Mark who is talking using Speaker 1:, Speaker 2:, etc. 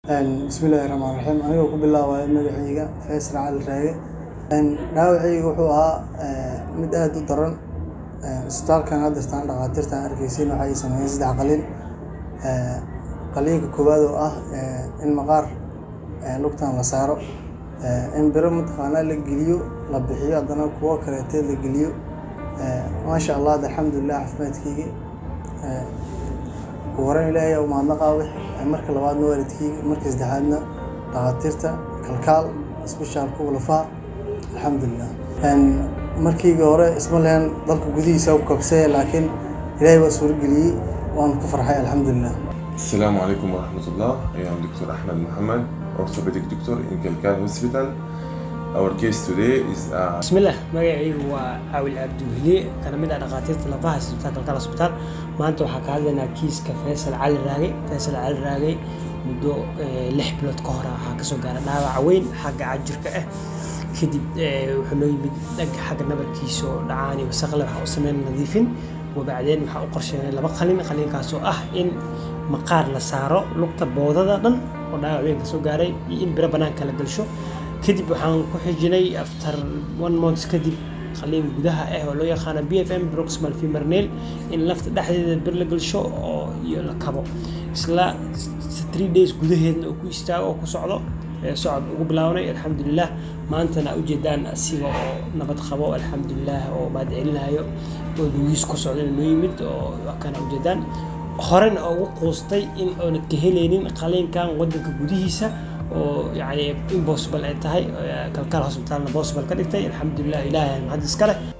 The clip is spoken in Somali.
Speaker 1: بسم الله الرحمن الرحيم. أنا أقول بالله مدحيجا فيصل على الراجع. dhaawacaygu wuxuu ahaa mid aad u daran. Isbitaalkan hadda istaan dhaqaatiirta arkaysiin waxay sameeyeen 3 qalliin. Qalliinka koowaad oo ah in maqaar lugtan la saaro, in biro mataqaanaa la geliyo, la bixiyo haddana kuwa kale la geliyo. ما شاء الله الحمد لله عافمادكيga. وران إلهي أو ما نقاوح مركز لبعضنا والدكي مركز دهادنا dhaqaatiirta kalkaal special كولفا الحمد لله. مركي جوره اسمه لين ضلك جديد سووا كبسة لكن إلهي وسور جلي وأنا كفر حي الحمد لله.
Speaker 2: السلام عليكم ورحمة الله. I'm Dr. Ahmed Mohammed, orthopedic doctor in Kalkal Hospital. Our case today is
Speaker 3: بسم الله magacaygu waa Awil Abduweli kana mid ah dhaqaatiirta lafaha isbitaalka Kalkal Hospital. maanta waxaa ka hadlaynaa kiiska Faisal Cali Raage muddo 6 bilood ka hor waxaa ka soo gaaray dhaawac weyn xagga jirka ah kadib wuxuu noo yimid dhanka xagga nabarkiisa oo dhacaani wasaqle waxa uu sameeyay nadiifin وبعدين waxa uu qorsheeyay 2 qalliinkaas oo ah in maqaar la saaro lugta boodada dhan oo dhaawac weyn ka soo gaaray iyo in biro banaanka la galsho kadib waxaan ku xijinay after 1 month kadib qalliin gudaha ah oo loo yaqaan BFM proximal femur nail in lafta dhexdeeda bir la galsho oo iyo la kabo isla 3 days gudaheedna uu ku istaago oo ku socdo socod ugu bilawnay alxamdulillah maantana u jeedaan asiga oo nabad qabo alxamdulillah oo baad celinayo oo duus ku socdo inuu yimid oo kana u jeedaan horena ugu qoostay in aan ka heleynin qalliinkan wadanka gudihiisa oo yani impossible ay tahay Kalkal Hospital possible ka dhigtay alxamdulillah ilaahay mahad iska leh.